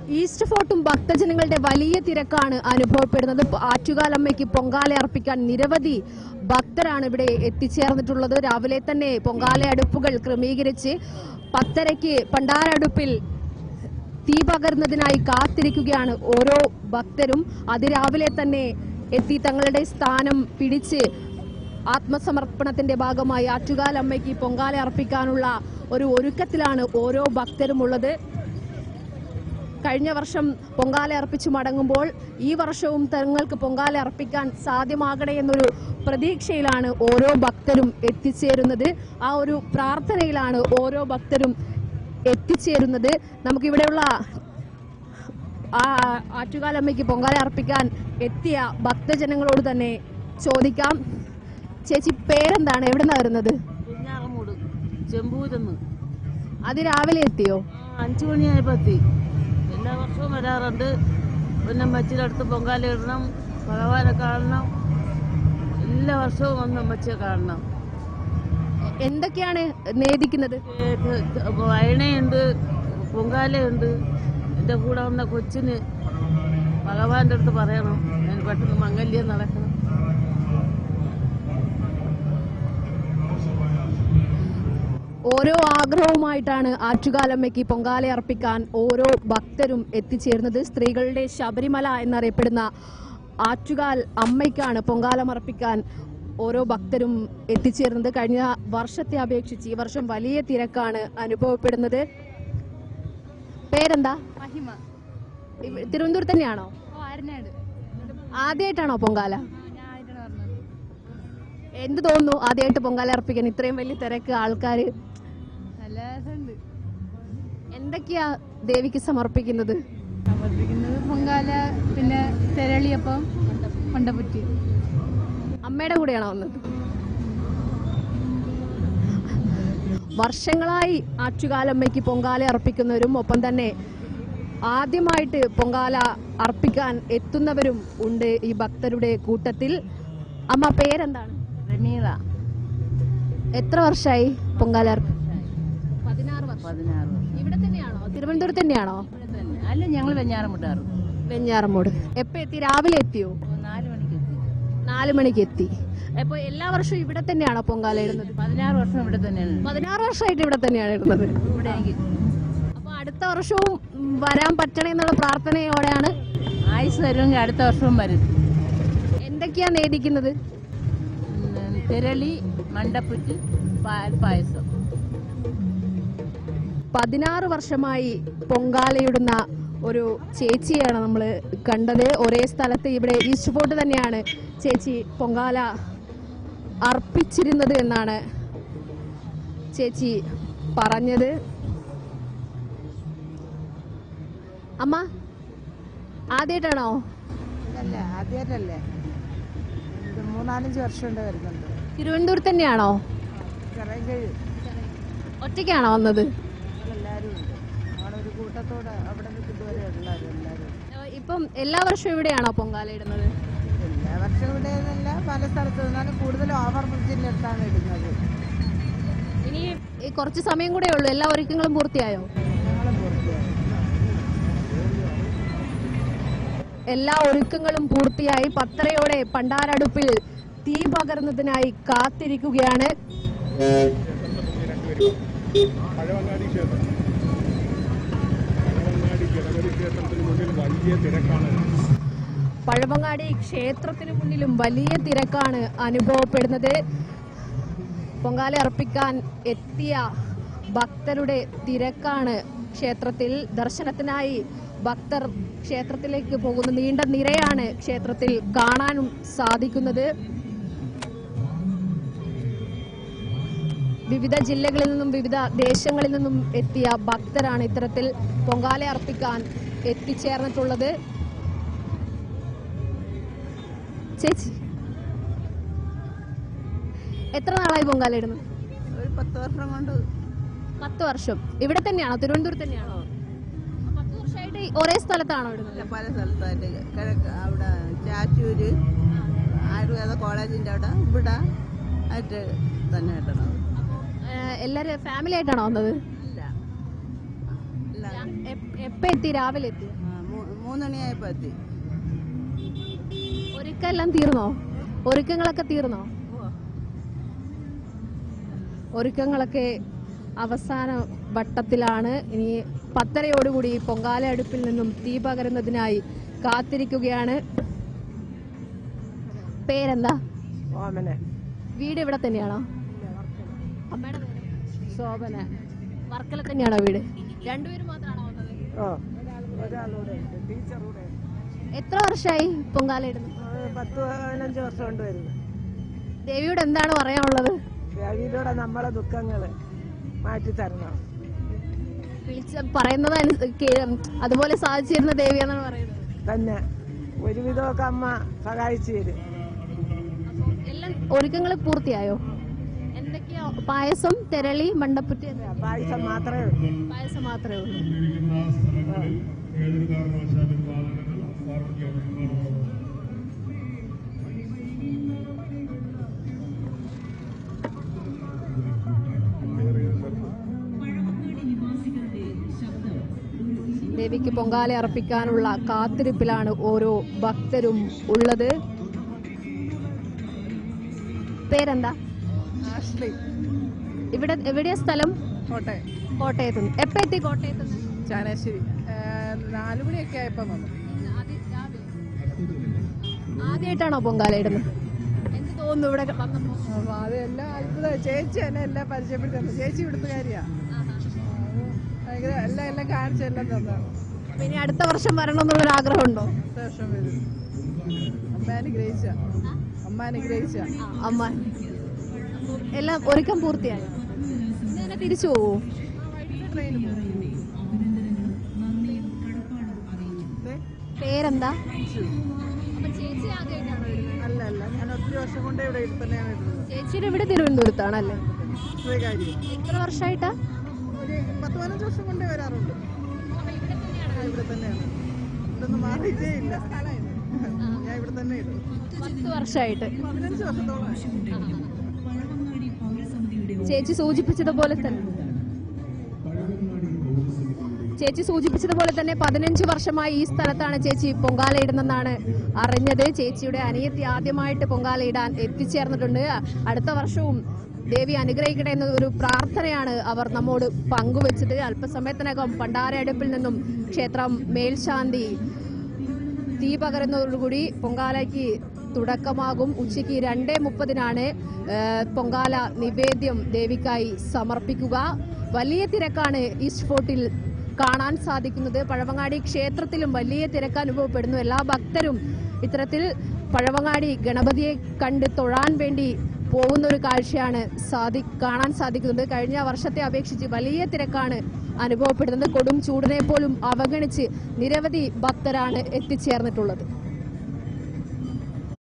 East ഫോർട്ടും ഭക്തജനങ്ങളുടെ വലിയ തിരക്കാണ് അനുഭവപ്പെടുന്നത്. ആറ്റുകാലമ്മയ്ക്ക് പൊങ്കാല അർപ്പിക്കാൻ നിരവധി ഭക്തരാണ് ഇവിടെ എത്തിച്ചേർന്നിട്ടുള്ളത്. രാവിലെ തന്നെ പൊങ്കാല അടുപ്പുകൾ ക്രമീകരിച്ച് 10:30 പണ്ടാരടുപ്പിൽ തീ പകർന്നതിനായി കാത്തിരിക്കുകയാണ് ഓരോ ഭക്തരും. അതിരാവിലെ തന്നെ എത്തി തങ്ങളുടെ സ്ഥാനം പിടിച്ച് ആത്മസമർപ്പണത്തിന്റെ ഭാഗമായി ആറ്റുകാലമ്മയ്ക്ക് പൊങ്കാല അർപ്പിക്കാനുള്ള ഒരു ഒരുക്കത്തിലാണ് ഓരോ ഭക്തരും ഉള്ളത്. കഴിഞ്ഞ വർഷം പൊങ്കാല അർപ്പിച്ചു മടങ്ങുമ്പോൾ ഈ വർഷവും തങ്ങൾക്ക് പൊങ്കാല അർപ്പിക്കാൻ സാധ്യമാകണേ എന്നൊരു പ്രതീക്ഷയിലാണ് ഓരോ ഭക്തരും എത്തിച്ചേരുന്നത്. ആ ഒരു പ്രാർത്ഥനയിലാണ് ഓരോ ഭക്തരും എത്തിച്ചേരുന്നത്. നമുക്കിവിടെയുള്ള ആറ്റുകാലമ്മയ്ക്ക് പൊങ്കാല അർപ്പിക്കാൻ എത്തിയ ഭക്തജനങ്ങളോട് തന്നെ ചോദിക്കാം. ചേച്ചി പേരെന്താണ്? എവിടെ നിന്നാണ് വരുന്നത്? അതിരാവിലെ എത്തിയോ? 5 മണിയായപ്പോ എത്തി. എല്ലാ വർഷവും വരാറുണ്ട്. പിന്നെ അമ്മച്ചിയുടെ പൊങ്കാല ഇടണം, ഭഗവാനെ കാണണം. എല്ലാ വർഷവും വന്ന് അമ്മച്ചിയെ കാണണം. എന്തൊക്കെയാണ് നേദിക്കുന്നത്? വയണയുണ്ട്, പൊങ്കാലയുണ്ട്. എൻ്റെ കൂടെ വന്ന കൊച്ചിന് ഭഗവാന്റെ അടുത്ത് പറയണം ഞാൻ പെട്ടെന്ന് മംഗല്യം നടക്കണം. ഓരോ ആഗ്രഹവുമായിട്ടാണ് ആറ്റുകാലമ്മയ്ക്ക് പൊങ്കാല അർപ്പിക്കാൻ ഓരോ ഭക്തരും എത്തിച്ചേരുന്നത്. സ്ത്രീകളുടെ ശബരിമല എന്നറിയപ്പെടുന്ന ആറ്റുകാൽ അമ്മയ്ക്കാണ് പൊങ്കാലമർപ്പിക്കാൻ ഓരോ ഭക്തരും എത്തിച്ചേരുന്നത്. കഴിഞ്ഞ വർഷത്തെ അപേക്ഷിച്ച് ഈ വർഷം വലിയ തിരക്കാണ് അനുഭവപ്പെടുന്നത്. പേരെന്താ? മഹിമ. തിരുവനന്തപുരത്ത് തന്നെയാണോ? ആദ്യമായിട്ടാണോ പൊങ്കാല? എന്ത് തോന്നുന്നു ആദ്യമായിട്ട് പൊങ്കാല അർപ്പിക്കാൻ? ഇത്രയും വലിയ തിരക്ക്, ആൾക്കാര്. എന്തൊക്കെയാ ദേവിക്ക് സമർപ്പിക്കുന്നത്? പൊങ്കാല, പിന്നെ തെരളിയപ്പം, കൊണ്ടപ്പുറ്റി. അമ്മയുടെ കൂടെയാണോ വന്നത്? വർഷങ്ങളായി ആറ്റുകാലമ്മയ്ക്ക് പൊങ്കാല അർപ്പിക്കുന്നവരും ഒപ്പം തന്നെ ആദ്യമായിട്ട് പൊങ്കാല അർപ്പിക്കാൻ എത്തുന്നവരും ഉണ്ട് ഈ ഭക്തരുടെ കൂട്ടത്തിൽ. അമ്മ പേരെന്താണ്? റമീള. എത്ര വർഷമായി പൊങ്കാല? 16 വർഷം. ഇവിടെ തന്നെയാണോ? തിരുവനന്തപുരത്ത് തന്നെയാണോ? അല്ല, ഞങ്ങൾ വെഞ്ഞാറമൂടാറ്. വെഞ്ഞാറമൂട്. എപ്പോ എത്തി? രാവിലെ എത്തിയോ? 4 മണിക്ക് എത്തി. 4 മണിക്ക് എത്തി. അപ്പൊ എല്ലാ വർഷവും ഇവിടെ തന്നെയാണോ പൊങ്കാല ഇടുന്നത്? 16 വർഷം ഇവിടെ തന്നെയാണ്. 16 വർഷമായിട്ട് ഇവിടെ തന്നെയാണ് ഇടുന്നത്. ഇവിടെ അപ്പൊ അടുത്ത വർഷവും വരാൻ പറ്റണേ എന്നുള്ള പ്രാർത്ഥനയോടെയാണ്. ആയുസ് തരുമെങ്കിൽ അടുത്ത വർഷവും വരും. എന്തൊക്കെയാ നേദിക്കുന്നത്? തിരളി, മണ്ടപ്പുറ്റ്, പായസം. 16 വർഷമായി പൊങ്കാലയിടുന്ന ഒരു ചേച്ചിയാണ് നമ്മൾ കണ്ടത്. ഒരേ സ്ഥലത്ത് ഇവിടെ ഈസ്റ്റ് ഫോർട്ട് തന്നെയാണ് ചേച്ചി പൊങ്കാല അർപ്പിച്ചിരുന്നത് എന്നാണ് ചേച്ചി പറഞ്ഞത്. അമ്മ ആദ്യമായിട്ടാണോ? അല്ല, ആദ്യമായിട്ടല്ലേ. 3-4 വർഷം വരുന്നുണ്ട്. തിരുവനന്തപുരത്ത് തന്നെയാണോ? ഒറ്റയ്ക്കാണോ വന്നത്? എല്ലാവരും ഉണ്ട്. ഒരു കൂട്ടത്തോടെ അവിടെ നിൽക്കുന്നവരെ എല്ലാവരും. ഇപ്പം എല്ലാ വർഷവും ഇവിടെയാണോ പൊങ്കാല ഇടുന്നത്? എല്ലാ വർഷവും ഇവിടെ നിന്നല്ല, പല സ്ഥലത്ത് നിന്നാലും കൂടുതലും ഓവർ ബ്രിഡ്ജിൻ്റെ അടുത്താണ് ഇടുന്നത്. ഇനി കുറച്ച് സമയം കൂടെ ഉള്ളൂ. എല്ലാ ഒരുക്കങ്ങളും പൂർത്തിയായോ? ഞങ്ങളും പൂർത്തിയായി. എല്ലാ ഒരുക്കങ്ങളും പൂർത്തിയായി. 10:30 പണ്ടാരടുപ്പിൽ തീ പകർന്നതിനായി കാത്തിരിക്കുകയാണ്. പഴവങ്ങാടി ക്ഷേത്രത്തിന് മുന്നിലും വലിയ തിരക്കാണ് അനുഭവപ്പെടുന്നത്. പൊങ്കാല അർപ്പിക്കാൻ എത്തിയ ഭക്തരുടെ തിരക്കാണ് ക്ഷേത്രത്തിൽ. ദർശനത്തിനായി ഭക്തർ ക്ഷേത്രത്തിലേക്ക് പോകുന്ന നീണ്ട നിരയാണ് ക്ഷേത്രത്തിൽ കാണാനും സാധിക്കുന്നത്. വിവിധ ജില്ലകളിൽ നിന്നും വിവിധ ദേശങ്ങളിൽ നിന്നും എത്തിയ ഭക്തരാണ് ഇത്തരത്തിൽ പൊങ്കാല അർപ്പിക്കാൻ എത്തിച്ചേർന്നിട്ടുള്ളത്. ചേച്ചി, എത്ര നാളായി പൊങ്കാല ഇടുന്നത്? ഒരു 10 വർഷം കൊണ്ട്. 10 വർഷം. ഇവിടെ തന്നെയാണോ? തിരുവനന്തപുരത്ത് തന്നെയാണോ? 10 വർഷമായിട്ട് ഒരേ സ്ഥലത്താണോ ഇടുന്നത്? പല സ്ഥലത്തായിട്ട്. അവിടെ ചാറ്റൂര് ആയുർവേദ കോളേജിൻ്റെ അവിടെ ഇവിടെ ആയിട്ട് തന്നെ ഇടണം. എല്ലാരും ഫാമിലി ആയിട്ടാണോ വന്നത്? ഇല്ല, എപ്പ എത്തി? രാവിലെ എത്തി? 3 മണിയായപ്പോ എത്തി. ഒരുക്കെല്ലാം തീർന്നോ? ഒരുക്കങ്ങളൊക്കെ തീർന്നോ? ഒരുക്കങ്ങളൊക്കെ അവസാന വട്ടത്തിലാണ്. ഇനി 10:30 പൊങ്കാല അടുപ്പിൽ നിന്നും തീ പകരുന്നതിനായി കാത്തിരിക്കുകയാണ്. പേരെന്താ? വീട് ഇവിടെ തന്നെയാണോ? അമ്മയുടെ പേര്? ശോഭന. വർക്കല തന്നെയാണോ വീട്? രണ്ടുപേരും മാത്രമാണോ വന്നത്? എത്ര വർഷമായി പൊങ്കാല ഇടുന്നു? 10-15 വർഷം കൊണ്ട് വരുന്നു. ദേവിയോട് എന്താണ് പറയാനുള്ളത്? ദേവിയിലൂടെ നമ്മളെ ദുഃഖങ്ങള് മാറ്റി തരണം. പറയുന്നത് അതുപോലെ സാധിച്ചിരുന്ന ദേവിയാണെന്നാണ് പറയുന്നത്. തന്നെ ഒരുവിധമൊക്കെ അമ്മ സഹായിച്ചു തരും. എല്ലാം ഒരുക്കങ്ങൾ പൂർത്തിയായോ? എന്തൊക്കെയാ? പായസം, തെരളി, മണ്ടപ്പുറ്റി? പായസം മാത്രമേ ഉള്ളൂ. പായസം മാത്രമേ ഉള്ളൂ. ദേവിക്ക് പൊങ്കാല അർപ്പിക്കാനുള്ള കാത്തിരിപ്പിലാണ് ഓരോ ഭക്തരും ഉള്ളത്. പേരെന്താ? ഇവിടെ എവിടെയാ സ്ഥലം? കോട്ടയം. കോട്ടയത്ത് നിന്ന്. എപ്പോ എത്തി കോട്ടയത്ത് നിന്ന്? ചാനശ്ശേരി 4 മണിയൊക്കെ ആയപ്പോ വന്നു. ആദ്യമായിട്ടാണോ പൊങ്കാല ഇടുന്നത്? എന്ത് തോന്നുന്നു ഇവിടെ വന്നപ്പോ? അതെല്ലാം അത്ഭുതം. ചേച്ചി എന്നെ എല്ലാം പരിചയപ്പെടുത്തി. ചേച്ചി ഇവിടുത്തെ കാര്യ ഭയങ്കര എല്ലാം കാണിച്ചെല്ലാം തന്നാണ്. ഇനി അടുത്ത വർഷം വരണം എന്നുള്ളൊരു ആഗ്രഹമുണ്ടോ? അടുത്ത വർഷം വരും. അമ്മ അനുഗ്രഹിച്ച അമ്മ എല്ലാം ഒരുക്കം പൂർത്തിയായി. ഇന്ന് തിരിച്ചു പോവോ? ട്രെയിനിൽ പോകും. പേരെന്താ? അല്ല ഞാൻ ഒത്തിരി വർഷം കൊണ്ട് ഇവിടെ തന്നെയാണ് ഇടുന്നത്. ചേച്ചിയുടെ ഇവിടെ തിരുവനന്തപുരത്താണല്ലേ? എത്ര വർഷമായിട്ടാ? ഒരു 10-15 വർഷം കൊണ്ടേ വരാറുണ്ട്. ഇവിടെ തന്നെയാണ്. ഇവിടൊന്നും മാറിയിട്ടേ ഇല്ല. ഞാൻ ഇവിടെ തന്നെ ഇടും. 10 വർഷമായിട്ട്. 15 വർഷത്തോളം. ചേച്ചി സൂചിപ്പിച്ചതുപോലെ തന്നെ 15 വർഷമായി ഈ സ്ഥലത്താണ് ചേച്ചി പൊങ്കാല ഇടുന്നെന്നാണ് അറിഞ്ഞത്. ചേച്ചിയുടെ അനിയത്തി ആദ്യമായിട്ട് പൊങ്കാല ഇടാൻ എത്തിച്ചേർന്നിട്ടുണ്ട്. അടുത്ത വർഷവും ദേവി അനുഗ്രഹിക്കട്ടെ എന്ന ഒരു പ്രാർത്ഥനയാണ് അവർ നമ്മോട് പങ്കുവച്ചത്. അല്പസമയത്തിനകം പണ്ടാര അടുപ്പിൽ നിന്നും ക്ഷേത്രം മേൽശാന്തി തീ പകരുന്നതോടുകൂടി പൊങ്കാലയ്ക്ക് തുടക്കമാകും. ഉച്ചയ്ക്ക് 2:30 പൊങ്കാല നിവേദ്യം ദേവിക്കായി സമർപ്പിക്കുക. വലിയ തിരക്കാണ് ഈസ്റ്റ് ഫോർട്ടിൽ കാണാൻ സാധിക്കുന്നത്. പഴവങ്ങാടി ക്ഷേത്രത്തിലും വലിയ തിരക്ക് അനുഭവപ്പെടുന്നു. എല്ലാ ഭക്തരും ഇത്തരത്തിൽ പഴവങ്ങാടി ഗണപതിയെ കണ്ട് തൊഴാൻ വേണ്ടി പോകുന്ന ഒരു കാഴ്ചയാണ് കാണാൻ സാധിക്കുന്നത്. കഴിഞ്ഞ വർഷത്തെ അപേക്ഷിച്ച് വലിയ തിരക്കാണ് അനുഭവപ്പെടുന്നത്. കൊടും ചൂടിനെ പോലും അവഗണിച്ച് നിരവധി ഭക്തരാണ് എത്തിച്ചേർന്നിട്ടുള്ളത്.